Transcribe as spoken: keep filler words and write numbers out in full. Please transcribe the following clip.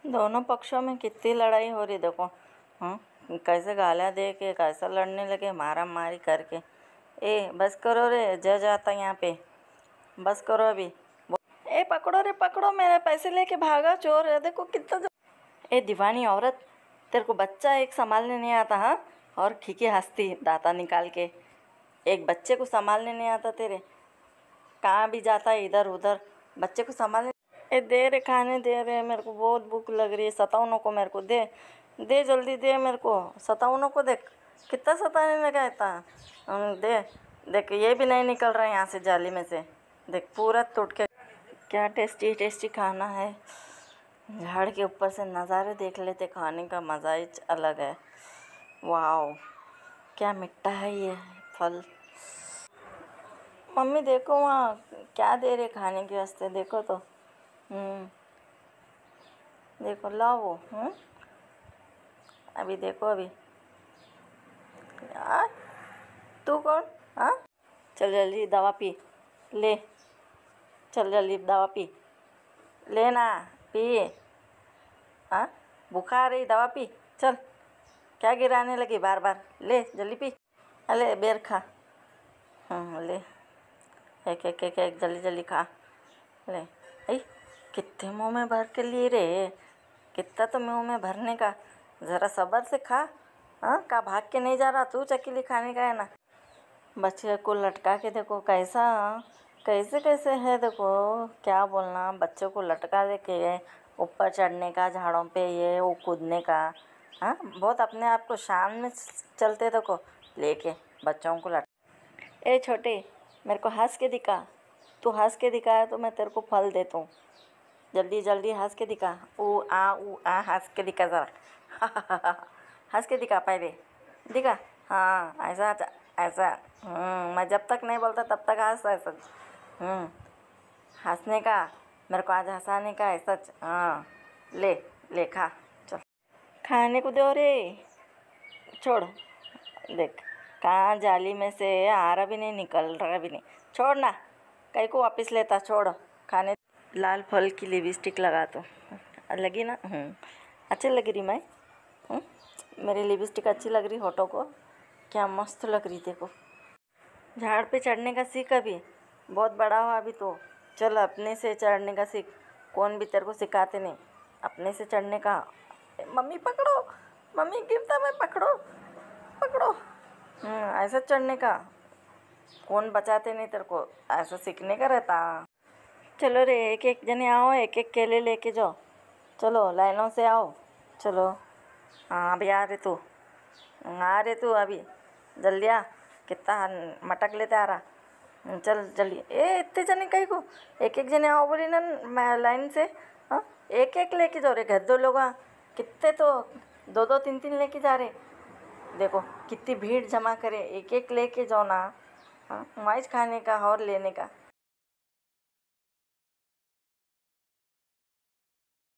दोनों पक्षों में कितनी लड़ाई हो रही देखो। हम्म कैसे गालियाँ दे के कैसा लड़ने लगे, मारा मारी करके। ए बस करो रे, जज आता यहाँ पे, बस करो अभी। ए पकड़ो रे पकड़ो, मेरे पैसे लेके भागा चोर है, देखो कितना। ए दीवानी औरत, तेरे को बच्चा एक संभालने नहीं आता हाँ? और खीकी हंसती दांता निकाल के। एक बच्चे को संभालने नहीं आता तेरे, कहाँ भी जाता है इधर उधर, बच्चे को संभालने। ए दे रे, खाने दे रे, मेरे को बहुत भूख लग रही है, सताउनों को मेरे को दे दे, जल्दी दे मेरे को, सताउनों को। देख कितना सताने लगा इतना। दे देख, ये भी नहीं निकल रहा है यहाँ से जाली में से, देख पूरा टूट के। क्या टेस्टी टेस्टी खाना है, झाड़ के ऊपर से नज़ारे देख लेते, खाने का मज़ा ही अलग है। वाओ क्या मिठा है ये फल। मम्मी देखो वहाँ क्या दे रहे खाने के वास्ते, देखो तो। हम्म देखो लाओ वो। हम्म अभी देखो अभी। यार तू कौन हाँ? चल जल्दी दवा पी ले, चल जल्दी दवा पी ले ना, पी। हाँ बुखार रही, दवा पी चल। क्या गिराने लगी बार बार, ले जल्दी पी। अले बेर खा। हाँ ले, एक एक एक एक जल्दी जल्दी खा ले। आई कितने मुँह में भर के लिए रे, कितना तो मुँह में भरने का, ज़रा सब्र से खा। हाँ का भाग के नहीं जा रहा तू, चकीली खाने का है ना। बच्चे को लटका के देखो कैसा, कैसे कैसे है देखो। क्या बोलना, बच्चों को लटका दे के ऊपर चढ़ने का झाड़ों पे, ये वो कूदने का। हाँ बहुत अपने आप को शान में चलते देखो, लेके बच्चों को लट। ए छोटे, मेरे को हंस के दिखा, तू हंस के दिखाया तो मैं तेरे को फल देता हूँ। जल्दी जल्दी हंस के दिखा, ऊ आ ऊ आ, हंस के दिखा ज़रा। हंस के दिखा पहले, दिखा। हाँ ऐसा ऐसा। हम्म मैं जब तक नहीं बोलता तब तक हंस ऐसा। हम्म हंसने का, मेरे को आज हंसाने का है सच। हाँ ले ले खा, चल खाने को दो रे। छोड़, देख कहाँ जाली में से आ रहा भी नहीं, निकल रहा भी नहीं। छोड़ ना, कहीं को वापस लेता, छोड़ खाने। लाल फल की लिपस्टिक लगा तो लगी ना। हम्म अच्छी लग रही मैं। हम्म मेरी लिपस्टिक अच्छी लग रही होठों को, क्या मस्त लग रही देखो। झाड़ पे चढ़ने का सीख, अभी बहुत बड़ा हुआ अभी तो, चल अपने से चढ़ने का सीख। कौन भी तेरे को सिखाते नहीं, अपने से चढ़ने का। मम्मी पकड़ो, मम्मी गिरता, मैं पकड़ो पकड़ो। हम्म ऐसा चढ़ने का, कौन बचाते नहीं तेरे को, ऐसा सीखने का रहता। चलो रे, एक एक जने आओ, एक एक केले लेके जाओ, चलो लाइनों से आओ, चलो। हाँ अभी आ रहे तू, आ रहे तू अभी, जल्दी आ। कितना मटक लेते आ रहा, चल जल्दी। ए इतने जने कहीं को, एक एक जने आओ बोली ना मैं लाइन से। हाँ एक एक लेके जाओ रे, घर दो लोग कितने तो दो दो तीन तीन लेके जा रहे, देखो कितनी भीड़ जमा करे, एक एक लेके जाओ ना। हाँ वाइज खाने का और लेने का।